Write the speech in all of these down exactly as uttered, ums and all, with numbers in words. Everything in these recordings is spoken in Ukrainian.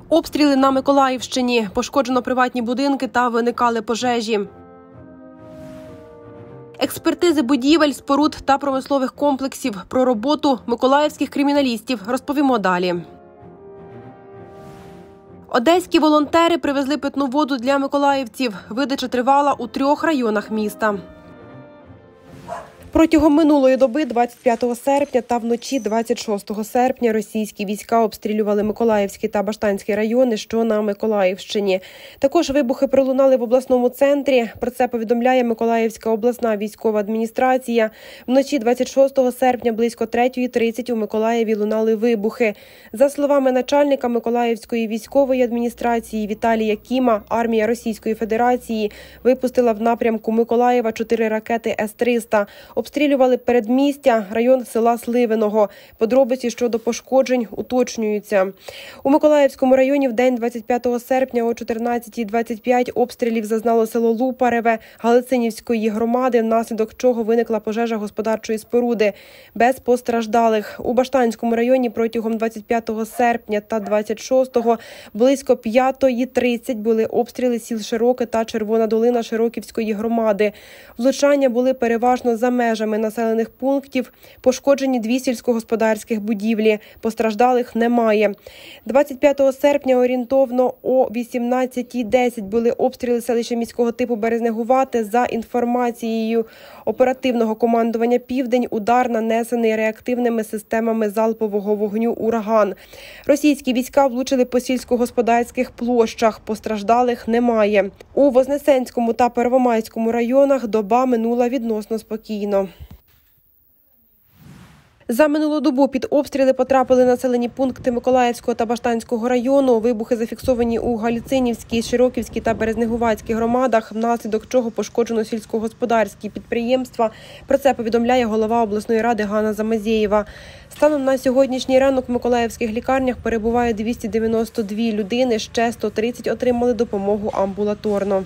Обстріли на Миколаївщині. Пошкоджено приватні будинки та виникали пожежі. Експертизи будівель, споруд та промислових комплексів. Про роботу миколаївських криміналістів розповімо далі. Одеські волонтери привезли питну воду для миколаївців. Видача тривала у трьох районах міста. Протягом минулої доби, двадцять п'ятого серпня та вночі двадцять шостого серпня, російські війська обстрілювали Миколаївський та Баштанський райони, що на Миколаївщині. Також вибухи пролунали в обласному центрі. Про це повідомляє Миколаївська обласна військова адміністрація. Вночі двадцять шостого серпня близько третьої тридцять у Миколаєві лунали вибухи. За словами начальника Миколаївської військової адміністрації Віталія Кіма, армія Російської Федерації випустила в напрямку Миколаєва чотири ракети С триста. Обстрілювали передмістя, район села Сливиного. Подробиці щодо пошкоджень уточнюються. У Миколаївському районі в день двадцять п'ятого серпня о чотирнадцятій двадцять п'ять обстрілів зазнало село Лупареве Галицинівської громади, внаслідок чого виникла пожежа господарчої споруди. Без постраждалих. У Баштанському районі протягом двадцять п'ятого серпня та двадцять шостого близько п'ятої тридцять були обстріли сіл Широке та Червона Долина Широківської громади. Влучання були переважно за межами населених пунктів, пошкоджені дві сільськогосподарських будівлі, постраждалих немає. двадцять п'ятого серпня орієнтовно о вісімнадцятій десять були обстріли селища міського типу Березнегувате. За інформацією оперативного командування «Південь», удар нанесений реактивними системами залпового вогню «Ураган». Російські війська влучили по сільськогосподарських площах, постраждалих немає. У Вознесенському та Первомайському районах доба минула відносно спокійно. За минулу добу під обстріли потрапили населені пункти Миколаївського та Баштанського району. Вибухи зафіксовані у Галицинівській, Широківській та Березнегуватській громадах, внаслідок чого пошкоджено сільськогосподарські підприємства. Про це повідомляє голова обласної ради Ганна Замазєєва. Станом на сьогоднішній ранок в миколаївських лікарнях перебуває двісті дев'яносто дві людини, ще сто тридцять отримали допомогу амбулаторно.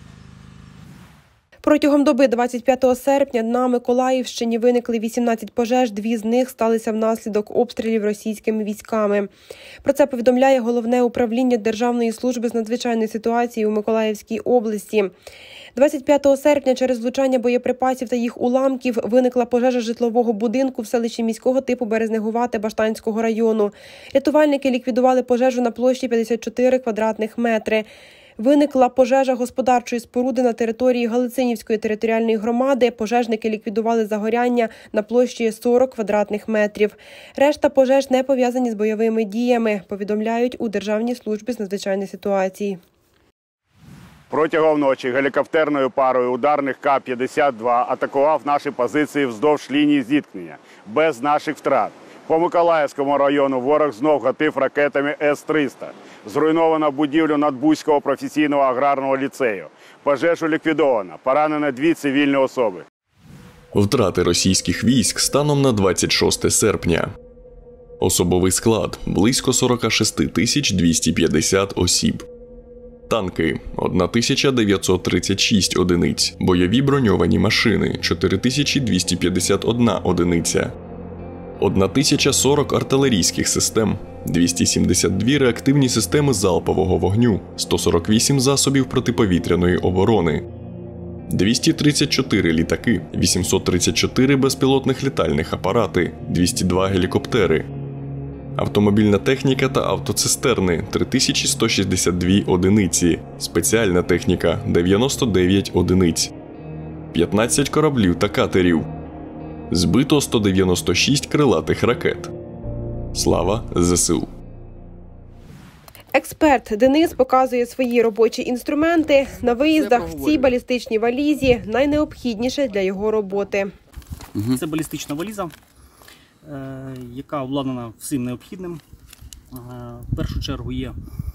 Протягом доби двадцять п'ятого серпня на Миколаївщині виникли вісімнадцять пожеж, дві з них сталися внаслідок обстрілів російськими військами. Про це повідомляє Головне управління Державної служби з надзвичайної ситуації у Миколаївській області. двадцять п'ятого серпня через влучання боєприпасів та їх уламків виникла пожежа житлового будинку в селищі міського типу Березнегувате Баштанського району. Рятувальники ліквідували пожежу на площі п'ятдесят чотири квадратних метри. Виникла пожежа господарчої споруди на території Галицинівської територіальної громади. Пожежники ліквідували загоряння на площі сорок квадратних метрів. Решта пожеж не пов'язані з бойовими діями, повідомляють у Державній службі з надзвичайної ситуації. Протягом ночі гелікоптерною парою ударних К п'ятдесят два атакував наші позиції вздовж лінії зіткнення, без наших втрат. По Миколаївському району ворог знов гатив ракетами С триста. Зруйновано будівлю Надбузького професійного аграрного ліцею. Пожежу ліквідовано. Поранено дві цивільні особи. Втрати російських військ станом на двадцять шосте серпня. Особовий склад – близько сорок шість тисяч двісті п'ятдесят осіб. Танки – тисяча дев'ятсот тридцять шість одиниць. Бойові броньовані машини – чотири тисячі двісті п'ятдесят одна одиниця. тисяча сорок артилерійських систем, двісті сімдесят дві реактивні системи залпового вогню, сто сорок вісім засобів протиповітряної оборони, двісті тридцять чотири літаки, вісімсот тридцять чотири безпілотних літальних апарати, двісті два гелікоптери, автомобільна техніка та автоцистерни – три тисячі сто шістдесят дві одиниці, спеціальна техніка – дев'яносто дев'ять одиниць, п'ятнадцять кораблів та катерів. Збито сто дев'яносто шість крилатих ракет. Слава Зе Се У! Експерт Денис показує свої робочі інструменти. На виїздах в цій балістичній валізі найнеобхідніше для його роботи. Це балістична валіза, яка обладнана всім необхідним. В першу чергу є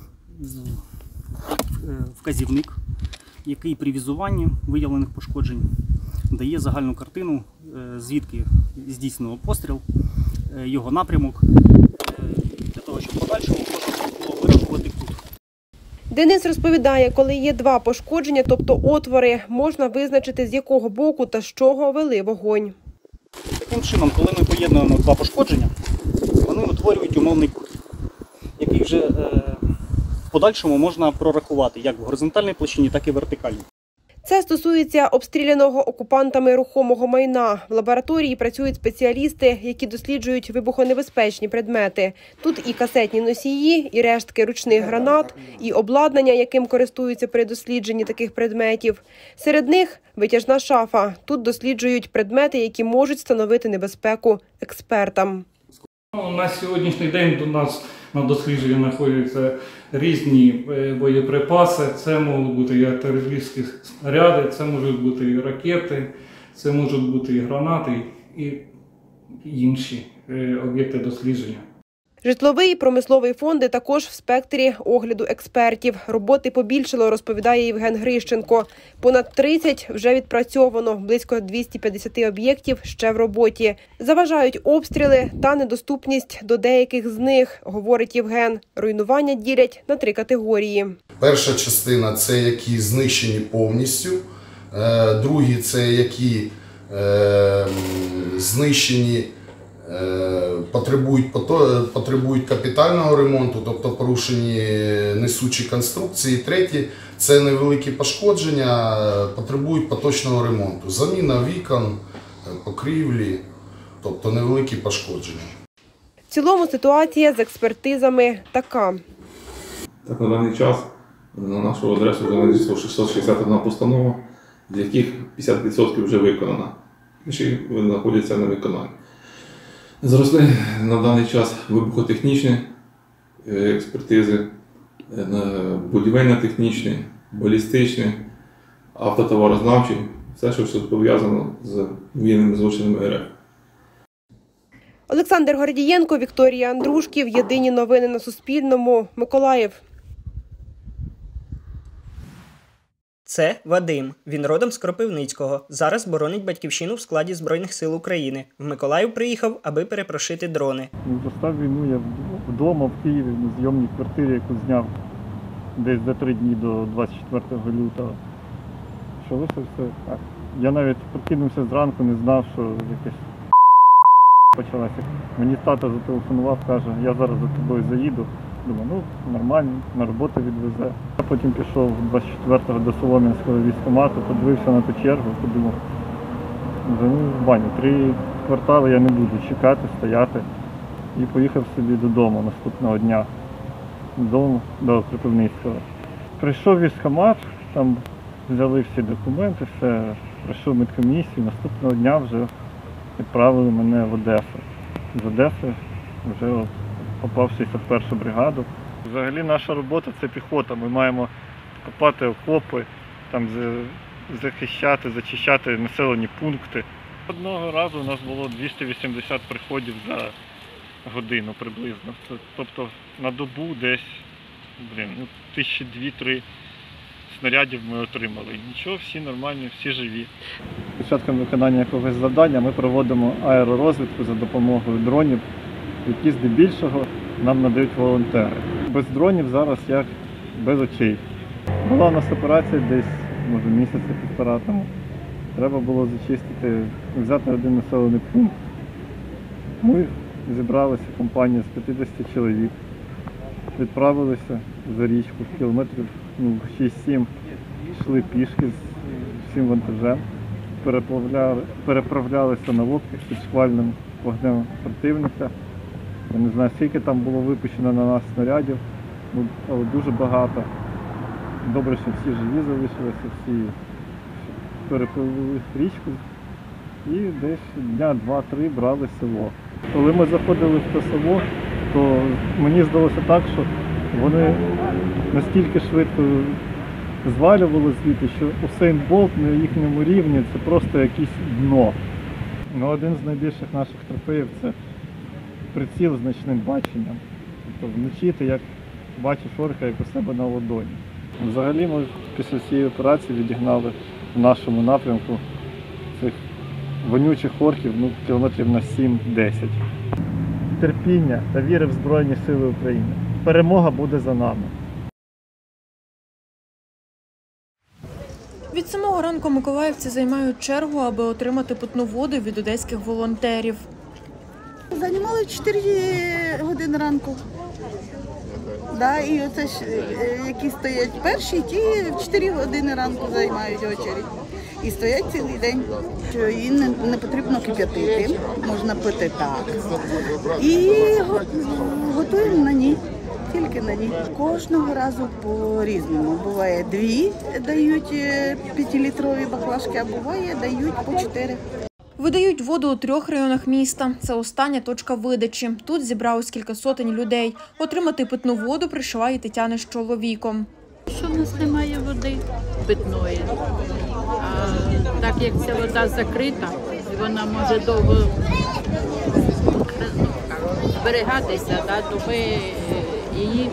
вказівник, який при візуванні виявлених пошкоджень дає загальну картину, звідки здійснено постріл, його напрямок, для того, щоб подальшому можна було вирахувати кут. Денис розповідає, коли є два пошкодження, тобто отвори, можна визначити, з якого боку та з чого вели вогонь. Таким чином, коли ми поєднуємо два пошкодження, вони утворюють умовний кут, який вже е, В подальшому можна прорахувати як в горизонтальній площині, так і вертикальній. Це стосується обстріляного окупантами рухомого майна. В лабораторії працюють спеціалісти, які досліджують вибухонебезпечні предмети. Тут і касетні носії, і рештки ручних гранат, і обладнання, яким користуються при дослідженні таких предметів. Серед них витяжна шафа. Тут досліджують предмети, які можуть становити небезпеку експертам. На сьогоднішній день до нас на дослідженні знаходяться різні боєприпаси. Це можуть бути і артилерійські снаряди, це можуть бути і ракети, це можуть бути і гранати, і інші об'єкти дослідження. Житловий і промисловий фонди також в спектрі огляду експертів. Роботи побільшало, розповідає Євген Грищенко. Понад тридцять вже відпрацьовано, близько двісті п'ятдесят об'єктів ще в роботі. Заважають обстріли та недоступність до деяких з них, говорить Євген. Руйнування ділять на три категорії. Перша частина – це які знищені повністю. Другі – це які е, знищені, Потребують, потребують капітального ремонту, тобто порушені несучі конструкції. Треті – це невеликі пошкодження, потребують поточного ремонту. Заміна вікон, покрівлі, тобто невеликі пошкодження. В цілому ситуація з експертизами така. Так, на даний час на нашу адресу вже надійшло шістсот шістдесят одна постанова, з яких п'ятдесят відсотків вже виконано, інші знаходяться на виконанні. Зросли на даний час вибухотехнічні експертизи, будівельно-технічні, балістичні, автотоварознавчі, все, що все пов'язано з воєнними злочинами РФ. Олександр Гордієнко, Вікторія Андрушків. Єдині новини на Суспільному. Миколаїв. Це Вадим. Він родом з Кропивницького. Зараз боронить батьківщину в складі Збройних сил України. В Миколаїв приїхав, аби перепрошити дрони. Застав війну я вдома в Києві, на зйомній квартирі, яку зняв десь за три дні до двадцять четвертого лютого. Що лишився так. Я навіть прокинувся зранку, не знав, що якась почалася. Мені тато зателефонував, каже, я зараз за тобою заїду. Думаю, ну, нормально, на роботу відвезе. Я потім пішов двадцять четвертого до Солом'янського військкомату, подивився на ту чергу, подумав, ну, в баню, три квартали я не буду чекати, стояти. І поїхав собі додому наступного дня, додому, до Кропивницького. Прийшов військкомат, там взяли всі документи, все, пройшов медкомісію, наступного дня вже відправили мене в Одесу. З Одеси вже от попав в шістдесят першу бригаду. Взагалі наша робота – це піхота. Ми маємо копати окопи, там захищати, зачищати населені пункти. Одного разу у нас було двісті вісімдесят приходів за годину приблизно. Тобто на добу десь блін, ну, тисячі дві-три снарядів ми отримали. Нічого, всі нормальні, всі живі. Початком виконання якогось завдання ми проводимо аеророзвідку за допомогою дронів, які здебільшого нам надають волонтери. Без дронів зараз як без очей. Була у нас операція десь, може, місяця-півтора тому. Треба було зачистити, взяти один населений пункт. Ми зібралися, компанія з п'ятдесят чоловік, відправилися за річку, кілометрів ну, шість-сім, йшли пішки з всім вантажем, переправляли, переправлялися на лодках під шквальним вогнем противника. Я не знаю, скільки там було випущено на нас снарядів, але дуже багато. Добре, що всі живі залишилися, всі перепливли річку і десь дня два-три брали село. Коли ми заходили в те село, то мені здалося так, що вони настільки швидко звалювали звідти, що Усейн Болт на їхньому рівні це просто якесь дно. Ну, один з найбільших наших трофеїв – це приціл з нічним баченням. Тобто вночі ти як бачиш орка, як у себе на ладоні. Взагалі ми після цієї операції відігнали в нашому напрямку цих вонючих орків ну, кілометрів на сім-десять. Терпіння та віри в Збройні Сили України. Перемога буде за нами. Від самого ранку миколаївці займають чергу, аби отримати питну воду від одеських волонтерів. Займали чотири години ранку. Да, і оце ж, е, які стоять перші, ті в чотири години ранку займають очередь. І стоять цілий день. Її не, не потрібно кип'ятити, можна пити так. І го- готуємо на ній, тільки на ній. Кожного разу по-різному. Буває дві дають е, п'ятилітрові баклажки, а буває дають по чотири. Видають воду у трьох районах міста. Це остання точка видачі. Тут зібралось кілька сотень людей. Отримати питну воду прийшла і Тетяна з чоловіком. Що в нас немає води питної. А так як ця вода закрита, і вона може довго ну, зберігатися, да, то ми її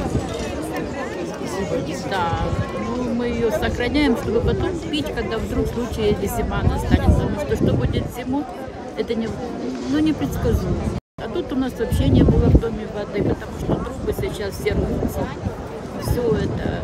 да, ну, мы ее сохраняем, чтобы потом пить, когда вдруг в случае, если зима настанет. Потому что что будет зимой, это не, ну, непредсказуемо. А тут у нас вообще не было в доме воды, потому что трубы сейчас все рвутся. Все это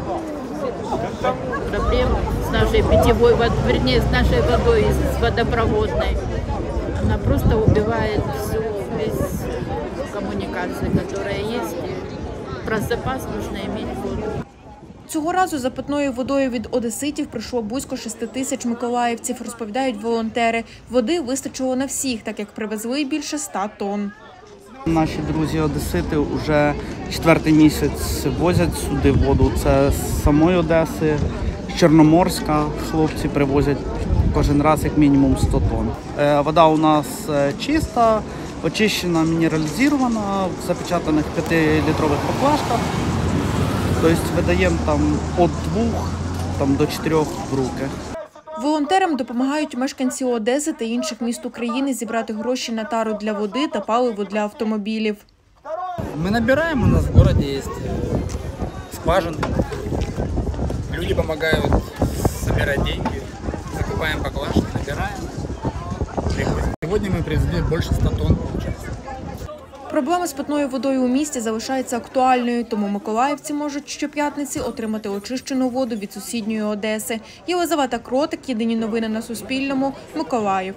проблема с нашей питьевой водой, вернее, с нашей водой, с водопроводной. Она просто убивает всю, весь коммуникацию, которая есть. И про запас нужно иметь воду. Цього разу за питною водою від одеситів прийшло близько шести тисяч миколаївців, розповідають волонтери. Води вистачило на всіх, так як привезли більше ста тонн. Наші друзі-одесити вже четвертий місяць возять сюди воду. Це з самої Одеси, з Чорноморська хлопці привозять кожен раз як мінімум сто тонн. Вода у нас чиста, очищена, мінералізована, в запечатаних п'ятилітрових баклажках. Тобто видаємо там від двох там, до чотирьох в руки. Волонтерам допомагають мешканці Одеси та інших міст України зібрати гроші на тару для води та паливо для автомобілів. Ми набираємо, у нас в місті є скважини. Люди допомагають збирати гроші, закупаємо баклажки, набираємо. Сьогодні ми привезли більше ста тонн. Проблема з питною водою у місті залишається актуальною, тому миколаївці можуть щоп'ятниці отримати очищену воду від сусідньої Одеси. Єлизавета Кротик, єдині новини на Суспільному, Миколаїв.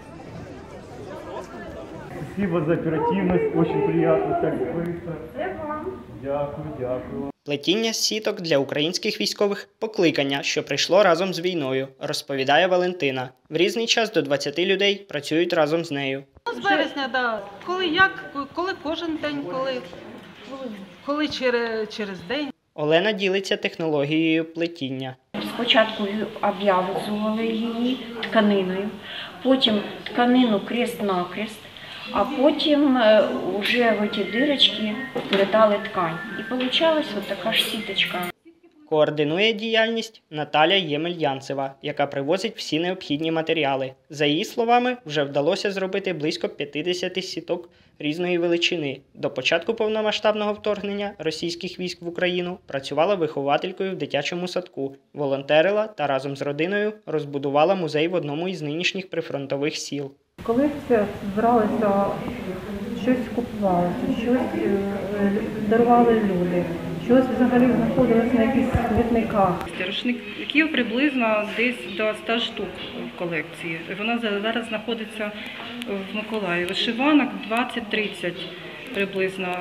Спасибо за оперативність, дуже приємно, так швидко. Дякую, дякую. Плетіння сіток для українських військових – покликання, що прийшло разом з війною, розповідає Валентина. В різний час до двадцяти людей працюють разом з нею. З березня, да. Коли як, коли кожен день, коли, коли через, через день. Олена ділиться технологією плетіння. Спочатку обв'язували її тканиною, потім тканину крест-накрест, а потім вже в ці дирочки вплетали ткань. І вийшла ось така ж сіточка. Координує діяльність Наталя Ємельянцева, яка привозить всі необхідні матеріали. За її словами, вже вдалося зробити близько п'ятдесят сіток різної величини. До початку повномасштабного вторгнення російських військ в Україну працювала вихователькою в дитячому садку, волонтерила та разом з родиною розбудувала музей в одному із нинішніх прифронтових сіл. Коли все збиралися, щось купувалося, щось дарували люди, щось взагалі знаходилось на якихось квітниках. Рушників приблизно десь до ста штук в колекції. Вона зараз знаходиться в Миколаєві. Вишиванок двадцять-тридцять приблизно.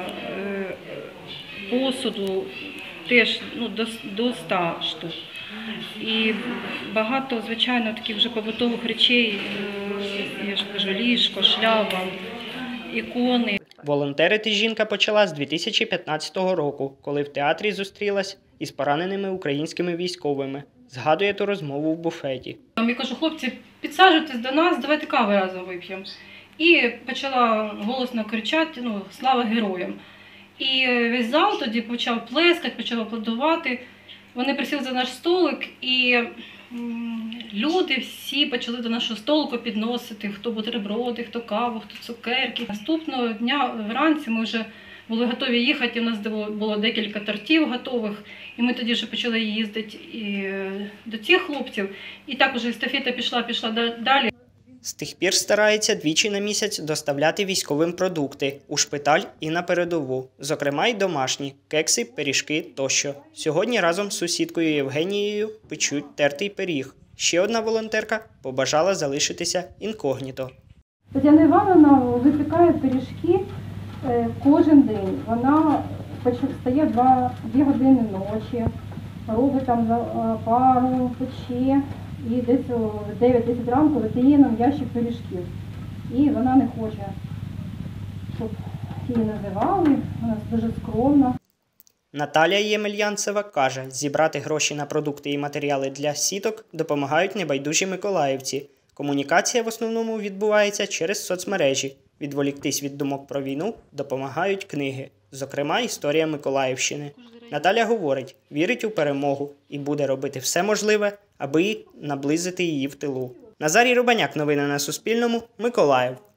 Посуду теж ну, до, до ста штук. І багато, звичайно, таких вже побутових речей, я ж кажу, ліжко, шляпа, ікони. Волонтерити жінка почала з дві тисячі п'ятнадцятого року, коли в театрі зустрілась із пораненими українськими військовими. Згадує ту розмову в буфеті. Я кажу, хлопці, підсаджуйтесь до нас, давайте кави разом вип'ємо. І почала голосно кричати, ну, слава героям. І весь зал тоді почав плескати, почав аплодувати. Вони присіли за наш столик, і люди всі почали до нашого столику підносити, хто бутерброди, хто каву, хто цукерки. Наступного дня вранці ми вже були готові їхати, у нас було декілька тортів готових, і ми тоді вже почали їздити і до цих хлопців. І так уже естафета пішла, пішла далі. З тих пір старається двічі на місяць доставляти військовим продукти у шпиталь і на передову, зокрема й домашні – кекси, пиріжки тощо. Сьогодні разом з сусідкою Євгенією печуть тертий пиріг. Ще одна волонтерка побажала залишитися інкогніто. Тетяна Івановна випікає пиріжки кожен день. Вона встає два, дві години ночі, робить там пару, пече, і десь о дев'ять-десять ранку видає нам ящик пиріжків. І вона не хоче, щоб її називали, вона дуже скромна. Наталія Ємельянцева каже, зібрати гроші на продукти і матеріали для сіток допомагають небайдужі миколаївці. Комунікація в основному відбувається через соцмережі. Відволіктись від думок про війну допомагають книги, зокрема «Історія Миколаївщини». Наталя говорить, вірить у перемогу і буде робити все можливе, аби наблизити її в тилу. Назарій Рубаняк, новини на Суспільному, Миколаїв.